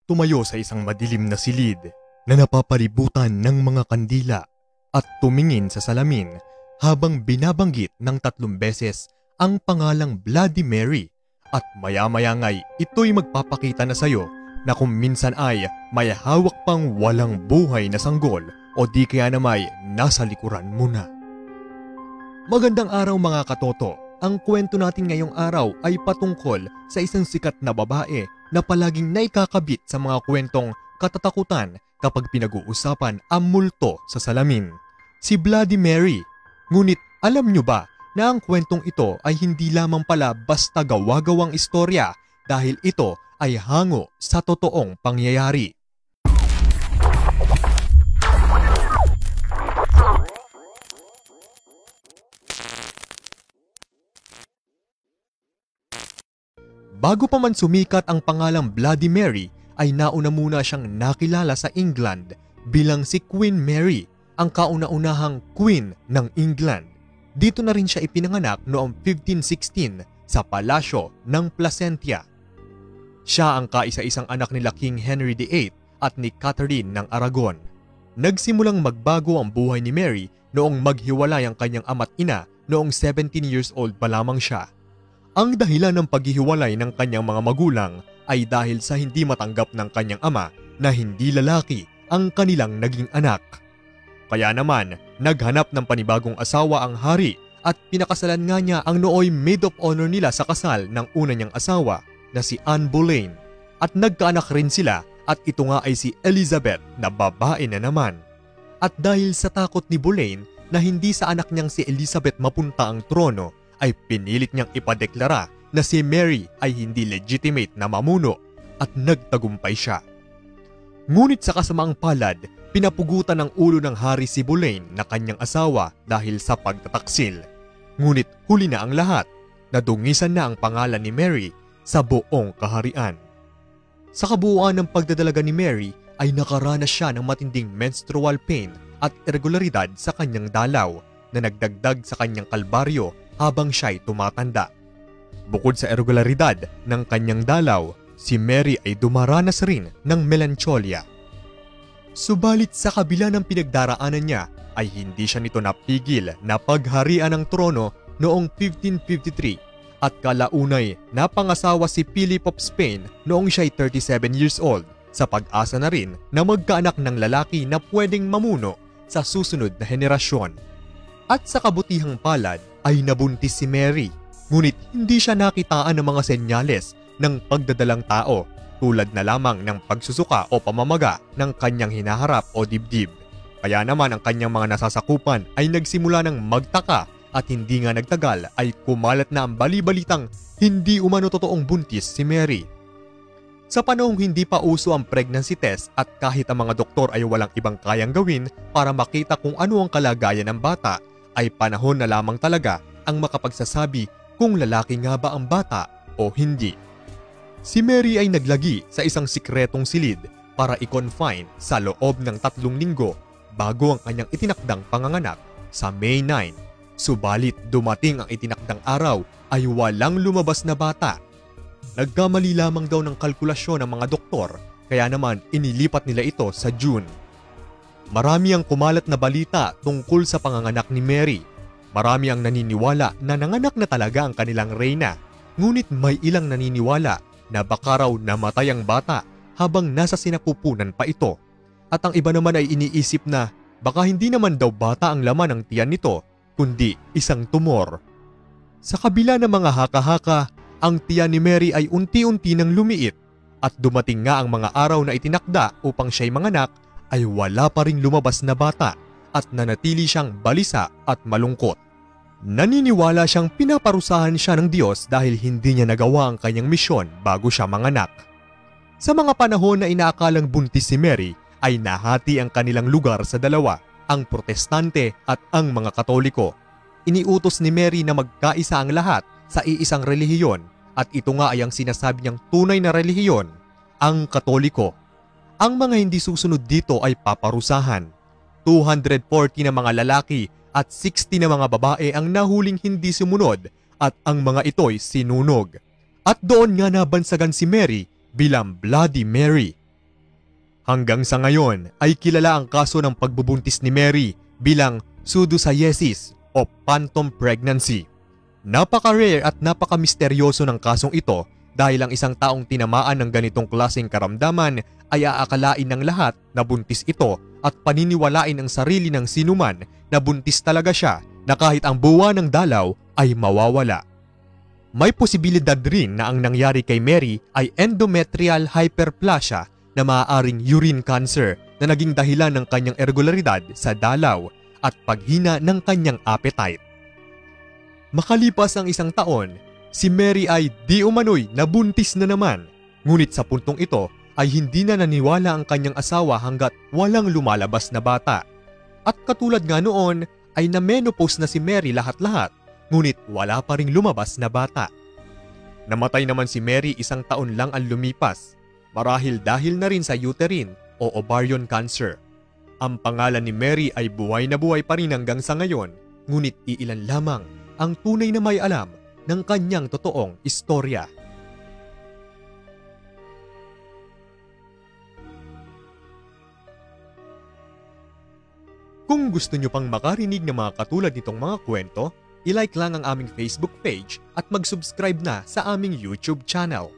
Tumayo sa isang madilim na silid na napapalibutan ng mga kandila at tumingin sa salamin habang binabanggit ng 3 beses ang pangalang Bloody Mary at maya-maya nga'y ito'y magpapakita na sa'yo na kung minsan ay may hawak pang walang buhay na sanggol o di kaya na may nasa likuran mo na. Magandang araw mga katoto. Ang kwento natin ngayong araw ay patungkol sa isang sikat na babae na palaging naikakabit sa mga kwentong katatakutan kapag pinag-uusapan ang multo sa salamin. Si Bloody Mary. Ngunit alam nyo ba na ang kwentong ito ay hindi lamang pala basta gawa-gawang istorya dahil ito ay hango sa totoong pangyayari. Bago pa man sumikat ang pangalang Bloody Mary ay nauna muna siyang nakilala sa England bilang si Queen Mary, ang kauna-unahang Queen ng England. Dito na rin siya ipinanganak noong 1516 sa palasyo ng Placentia. Siya ang kaisa-isang anak nila King Henry VIII at ni Catherine ng Aragon. Nagsimulang magbago ang buhay ni Mary noong maghiwalay ang kanyang ama't ina noong 17 years old pa lamang siya. Ang dahilan ng paghihiwalay ng kanyang mga magulang ay dahil sa hindi matanggap ng kanyang ama na hindi lalaki ang kanilang naging anak. Kaya naman, naghanap ng panibagong asawa ang hari at pinakasalan nga niya ang nooy maid of honor nila sa kasal ng una niyang asawa na si Anne Boleyn at nagkaanak rin sila at ito nga ay si Elizabeth na babae na naman. At dahil sa takot ni Boleyn na hindi sa anak niyang si Elizabeth mapunta ang trono, ay pinilit niyang ipadeklara na si Mary ay hindi legitimate na mamuno at nagtagumpay siya. Ngunit sa kasamaang palad, pinapugutan ng ulo ng hari si Boleyn na kanyang asawa dahil sa pagtataksil. Ngunit huli na ang lahat, nadungisan na ang pangalan ni Mary sa buong kaharian. Sa kabuuan ng pagdadalaga ni Mary ay nakaranas siya ng matinding menstrual pain at irregularidad sa kanyang dalaw na nagdagdag sa kanyang kalbaryo habang siya'y tumatanda. Bukod sa irregularidad ng kanyang dalaw, si Mary ay dumaranas rin ng melancholia. Subalit sa kabila ng pinagdaraanan niya ay hindi siya nito napigil na pagharian ng trono noong 1553 at kalaunay napangasawa si Philip of Spain noong siya'y 37 years old sa pag-asa na rin na magkaanak ng lalaki na pwedeng mamuno sa susunod na henerasyon. At sa kabutihang palad ay nabuntis si Mary, ngunit hindi siya nakitaan ng mga senyales ng pagdadalang tao tulad na lamang ng pagsusuka o pamamaga ng kanyang hinaharap o dibdib. Kaya naman ang kanyang mga nasasakupan ay nagsimula ng magtaka at hindi nga nagtagal ay kumalat na ang bali-balitang hindi umano totoong buntis si Mary. Sa panahong hindi pa uso ang pregnancy test at kahit ang mga doktor ay walang ibang kayang gawin para makita kung ano ang kalagayan ng bata, ay panahon na lamang talaga ang makapagsasabi kung lalaki nga ba ang bata o hindi. Si Mary ay naglagi sa isang sikretong silid para i-confine sa loob ng 3 linggo bago ang kanyang itinakdang panganganak sa May 9. Subalit dumating ang itinakdang araw ay walang lumabas na bata. Nagkamali lamang daw ng kalkulasyon ng mga doktor kaya naman inilipat nila ito sa June. Marami ang kumalat na balita tungkol sa panganganak ni Mary. Marami ang naniniwala na nanganak na talaga ang kanilang reyna. Ngunit may ilang naniniwala na baka raw namatay ang bata habang nasa sinapupunan pa ito. At ang iba naman ay iniisip na baka hindi naman daw bata ang laman ng tiyan nito, kundi isang tumor. Sa kabila ng mga haka-haka, ang tiyan ni Mary ay unti-unti nang lumiit at dumating nga ang mga araw na itinakda upang siya'y manganak ay wala pa ring lumabas na bata at nanatili siyang balisa at malungkot. Naniniwala siyang pinaparusahan siya ng Diyos dahil hindi niya nagawa ang kanyang misyon bago siya manganak. Sa mga panahon na inaakalang buntis si Mary ay nahati ang kanilang lugar sa dalawa, ang Protestante at ang mga Katoliko. Iniutos ni Mary na magkaisa ang lahat sa iisang relihiyon at ito nga ay ang sinasabi niyang tunay na relihiyon, ang Katoliko. Ang mga hindi susunod dito ay paparusahan. 240 na mga lalaki at 60 na mga babae ang nahuling hindi sumunod at ang mga ito'y sinunog. At doon nga nabansagan si Mary bilang Bloody Mary. Hanggang sa ngayon ay kilala ang kaso ng pagbubuntis ni Mary bilang pseudocyesis o phantom pregnancy. Napaka-rare at napaka-misteryoso ng kasong ito dahil ang isang taong tinamaan ng ganitong klaseng karamdaman ay aakalain ng lahat na buntis ito at paniniwalain ang sarili ng sinuman na buntis talaga siya na kahit ang buwa ng dalaw ay mawawala. May posibilidad rin na ang nangyari kay Mary ay endometrial hyperplasia na maaaring urine cancer na naging dahilan ng kanyang irregularidad sa dalaw at paghina ng kanyang appetite. Makalipas ang isang taon, si Mary ay di umano'y nabuntis na naman. Ngunit sa puntong ito ay hindi na naniwala ang kanyang asawa hanggat walang lumalabas na bata. At katulad nga noon ay na-menopause na si Mary lahat-lahat, ngunit wala pa ring lumabas na bata. Namatay naman si Mary 1 taon lang ang lumipas, marahil dahil na rin sa uterine o ovarian cancer. Ang pangalan ni Mary ay buhay na buhay pa rin hanggang sa ngayon, ngunit iilan lamang ang tunay na may alam ng kanyang totoong istorya. Kung gusto nyo pang makarinig ng mga katulad nitong mga kwento, i-like lang ang aming Facebook page at mag-subscribe na sa aming YouTube channel.